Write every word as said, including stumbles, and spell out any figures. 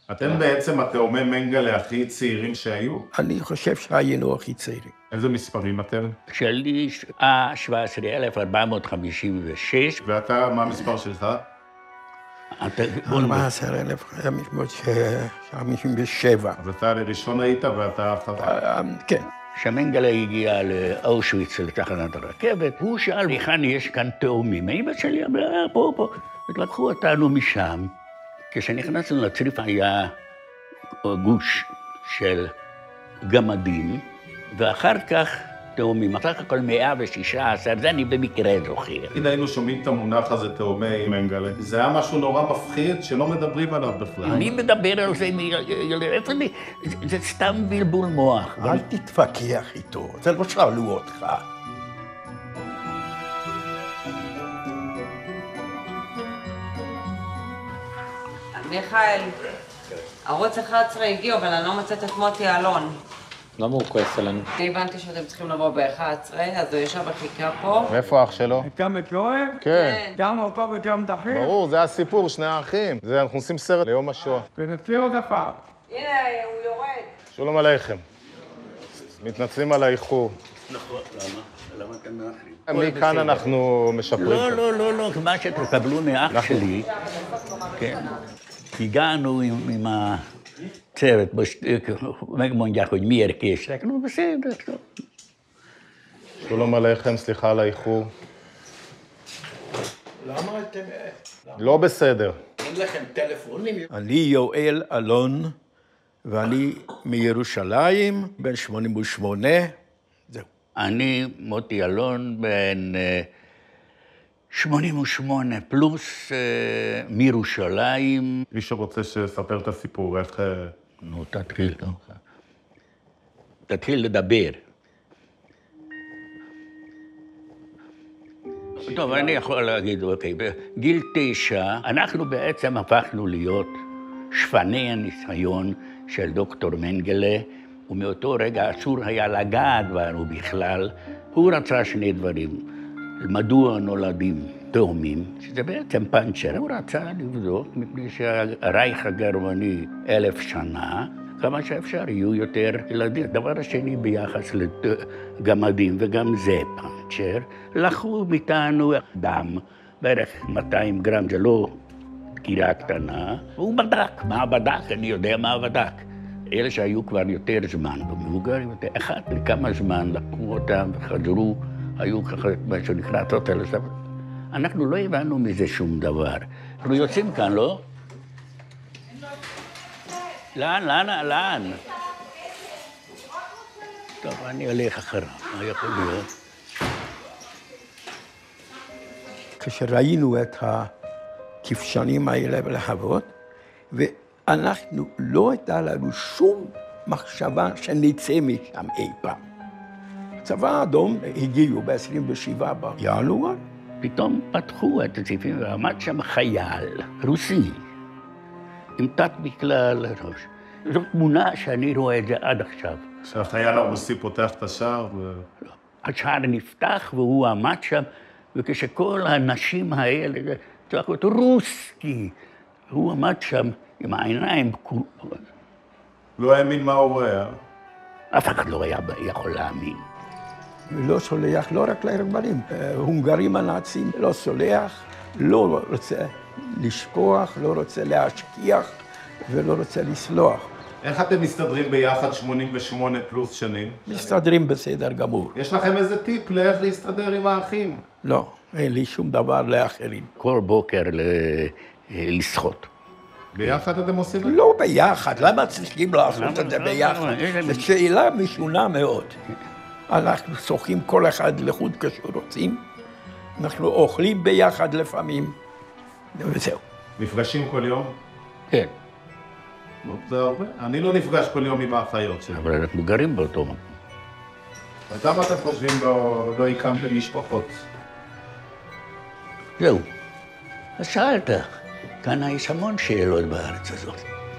אתם בעצם התאומי מנגלה הכי צעירים שהיו? אני חושב שהיינו הכי צעירים. איזה מספרים אתם? שלי שבע עשרה אלף ארבע מאות חמישים ושש. ואתה, מה המספר שלך? ארבע עשרה אלף חמש מאות חמישים ושבע. אז אתה לראשון היית ואתה אחריו. כן. כשמנגלה הגיע לאושוויץ, לתחנת הרכבת, הוא שאל, היכן יש כאן תאומים? אמא שלי אמרה, פה, פה. לקחו אותנו משם. כשנכנסנו לצריף היה גוש של גמדים, ואחר כך תאומים. אחר כך כל מאה ושישה עשר, זה אני במקרה זוכר. אם היינו שומעים את המונח הזה, תאומי מנגלה, זה היה משהו נורא מפחיד שלא מדברים עליו בכלל. מי מדבר על זה? איפה לי? זה סתם בלבול מוח. אל תתווכח איתו, זה לא שאלו אותך. מיכאל, ערוץ אחד עשרה הגיעו, אבל אני לא מצאת את מוטי אלון. למה הוא כועס עלינו? אני הבנתי שאתם צריכים לבוא ב-אחת עשרה, אז הוא ישב וחיכה פה. ואיפה אח שלו? אתה מתלוהב? כן. גם אותו וגם דחים? ברור, זה הסיפור, שני האחים. זה, אנחנו עושים סרט ליום השואה. ונציר עוד הפעם. הנה, הוא יורד. שלום עליכם. מתנצלים על האיחור. נכון, למה? למה אתם מאחרים? מכאן אנחנו משפרים. לא, לא, לא, לא, מה שתקבלו מאח שלי, כן. הגענו עם הצוות, megmondják, hogy miért késtek. נו, בסדר, טוב. שלום עליכם, סליחה על האיחור. למה אתם... לא בסדר. אין לכם טלפונים? אני יואל אלון, ואני מירושלים, בן שמונים ושמונה. זהו. אני מוטי אלון, בן שמונים ושמונה פלוס, מירושלים. מי שרוצה שספר את הסיפור, איך... נו, תתחיל, תתחיל לדבר. טוב, אני יכול להגיד, אוקיי, בגיל תשע, אנחנו בעצם הפכנו להיות שפני הניסיון של דוקטור מנגלה, ומאותו רגע אסור היה לגעת בנו בכלל. הוא רצה שני דברים. מדוע נולדים תאומים, שזה בעצם פנצ'ר. הוא רצה לבדוק, מפני שהרייך הגרמני אלף שנה, כמה שאפשר יהיו יותר ילדים. הדבר השני ביחס לגמדים, וגם זה פנצ'ר, לקחו מאיתנו דם, בערך מאתיים גרם, זה לא דקירה קטנה, והוא בדק. מה בדק? אני יודע מה בדק. אלה שהיו כבר יותר זמן במבוגרים, אחד לכמה זמן לקחו אותם וחזרו, היו ככה, מה שנקרא טוטל, אנחנו לא הבנו מזה שום דבר. אנחנו יוצאים כאן, לא? לאן, לאן, לאן? טוב, אני הולך אחריו, מה יכול להיות? כשראינו את הכבשנים האלה בלהבות, ואנחנו לא הייתה לנו שום מחשבה שנצא משם אי פעם. הצבא האדום הגיעו ב-עשרים ושבעה בינואר. פתאום פתחו את הציפים ועמד שם חייל רוסי, עם תת בכלל ראש. זו תמונה שאני רואה את זה עד עכשיו. שהחייל הרוסי פותח את השער ו... השער נפתח והוא עמד שם, וכשכל הנשים האלה, צועקו אותו רוסקי, הוא עמד שם עם העיניים. לא האמין מה הוא רואה. אף אחד לא היה יכול להאמין. לא סולח לא רק לגרמנים, הונגרים הנאצים לא סולח, לא רוצה לשכוח, לא רוצה להשכיח ולא רוצה לסלוח. איך אתם מסתדרים ביחד שמונים ושמונה פלוס שנים? מסתדרים בסדר גמור. יש לכם איזה טיפ לאיך להסתדר עם האחים? לא, אין לי שום דבר לאחרים. כל בוקר לשחות. ביחד אתם עושים את זה? לא ביחד, למה צריכים לעשות את זה ביחד? זו שאלה משונה מאוד. אנחנו שוחים כל אחד לחוד כשרוצים, אנחנו אוכלים ביחד לפעמים, וזהו. נפגשים כל יום? כן. זה הרבה. אני לא נפגש כל יום עם האחיות שלי. אבל אנחנו גרים באותו מקום. למה אתם חושבים לא הקמתם משפחות? זהו. אז שאלת, כאן יש המון שאלות בארץ הזאת.